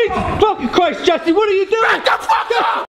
Jesus fucking Christ, Jesse, what are you doing? Back the fuck up!